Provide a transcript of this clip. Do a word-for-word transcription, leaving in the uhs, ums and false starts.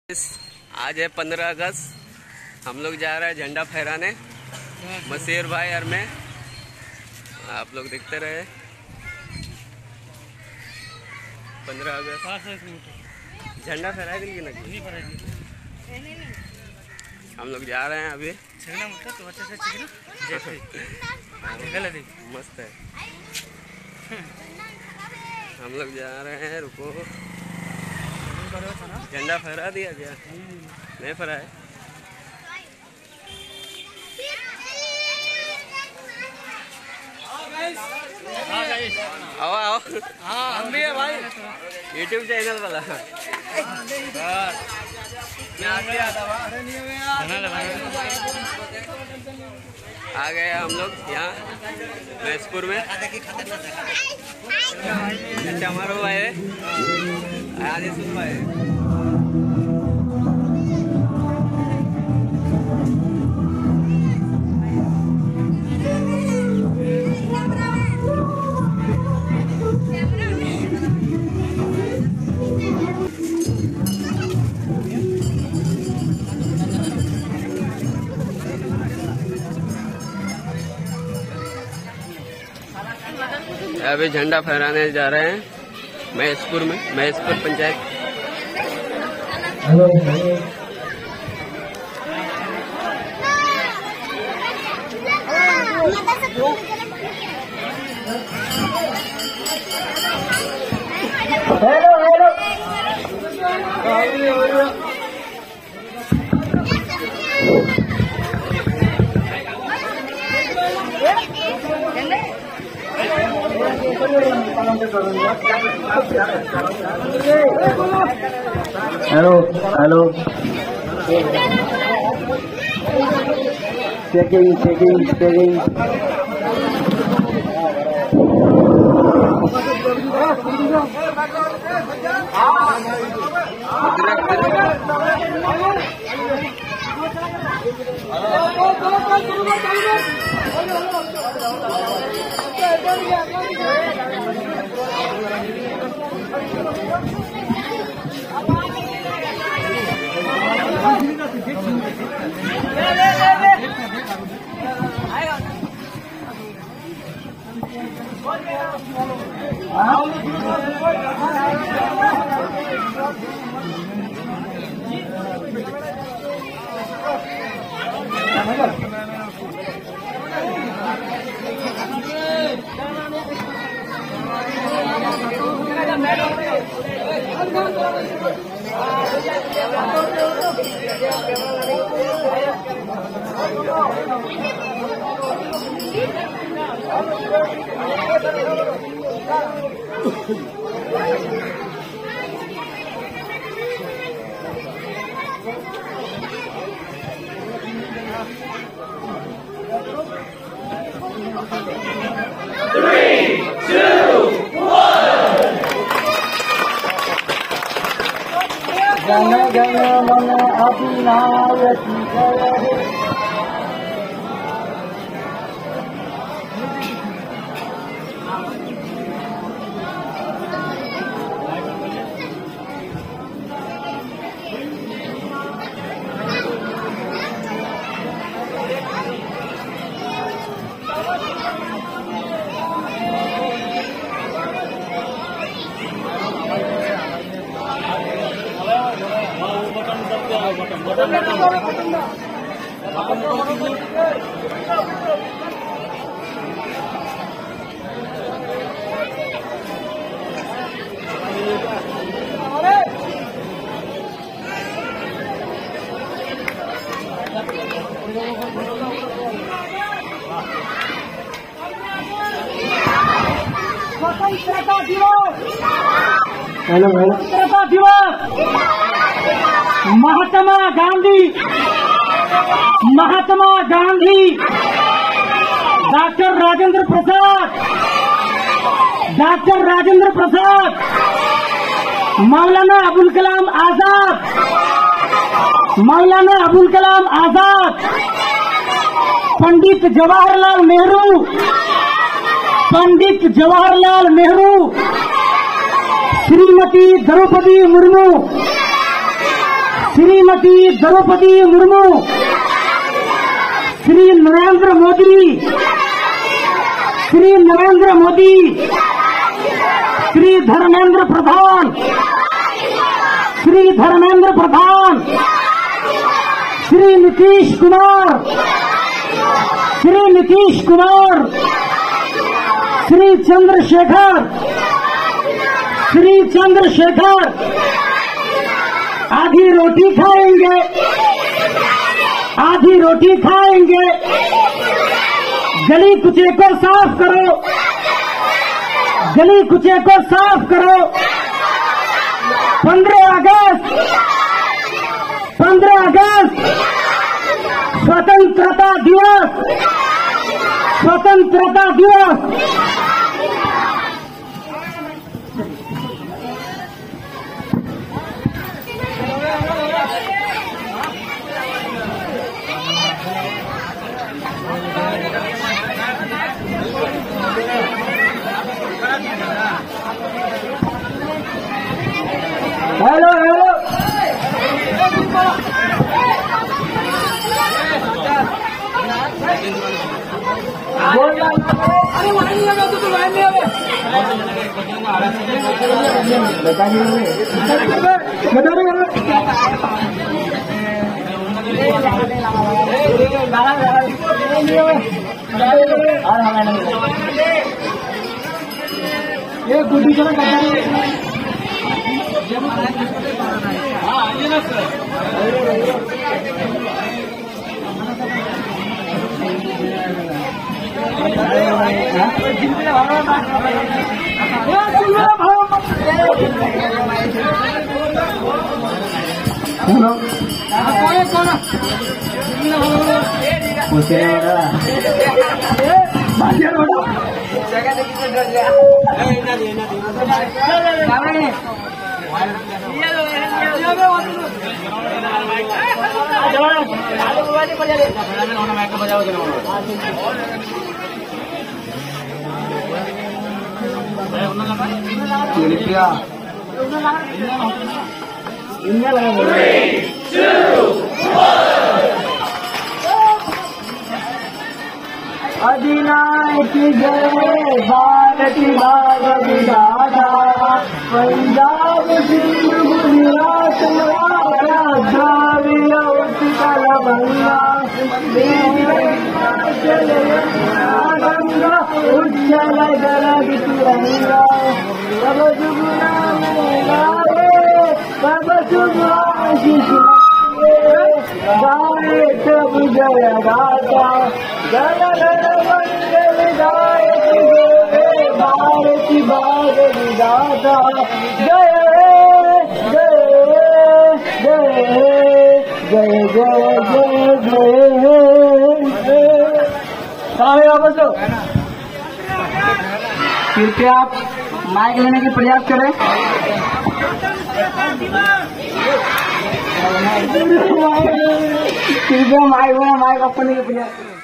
आज है पंद्रह अगस्त। हम लोग जा रहे हैं झंडा फहराने मसीर भाई और मैं। आप लोग देखते रहे। पंद्रह अगस्त झंडा फहराए कि नहीं? हम लोग जा रहे हैं अभी। मस्त है। हम लोग जा रहे हैं। रुको, झंडा फहरा दिया क्या? नहीं फहराए। आओ आओ। हाँ हम भी है भाई, यूट्यूब चैनल वाला। आ गए हम लोग यहाँ महसपुर में। अच्छा हमारा भाई है, आगे सुन भाई है। अभी झंडा फहराने जा रहे हैं महसपुर में, Mahaspur panchayat. Hello hello hello hello checking checking checking. Three, two, one. Jana Gana मन अधिनायक जय। स्वतंत्रता दिवस, हेलो स्वतंत्रता दिवस। महात्मा गांधी, महात्मा गांधी, डॉक्टर राजेंद्र प्रसाद, डॉक्टर राजेंद्र प्रसाद, मौलाना अबुल कलाम आजाद, मौलाना अबुल कलाम आजाद, पंडित जवाहरलाल नेहरू, पंडित जवाहरलाल नेहरू, श्रीमती द्रौपदी मुर्मू, श्रीमती द्रौपदी मुर्मू, श्री नरेंद्र मोदी, श्री नरेंद्र मोदी, श्री धर्मेंद्र प्रधान, श्री धर्मेंद्र प्रधान, श्री नीतीश कुमार, श्री नीतीश कुमार, श्री चंद्रशेखर, श्री चंद्रशेखर आधी रोटी खाएंगे, आधी रोटी खाएंगे। गली कुचे को साफ करो, गली कुचे को साफ करो। पंद्रह अगस्त, पंद्रह अगस्त स्वतंत्रता दिवस, स्वतंत्रता दिवस। हेलो हेलो अरे वहाँ नहीं आवे तो वहाँ नहीं आवे ये गुड्डी चला अधिनायक जय भारत भाग विधाता, पंजाब सिंध गुजरात मराठा द्राविड़ उत्कल बंगा, हिमाचल यमुना गंगा उज्जल जलद तिरंगा। सब शुभ नाम गाए, सब शुभ आशीष गाए, सब जय गाता। जन गण मंगल गायक जय भारत भाग विधाता। जय जय जय जय जय जय जय। सारे वापस लो। कृपया आप माइक लेने की प्रयास करें। कृपया माइक माइक अपने के प्रयास करें।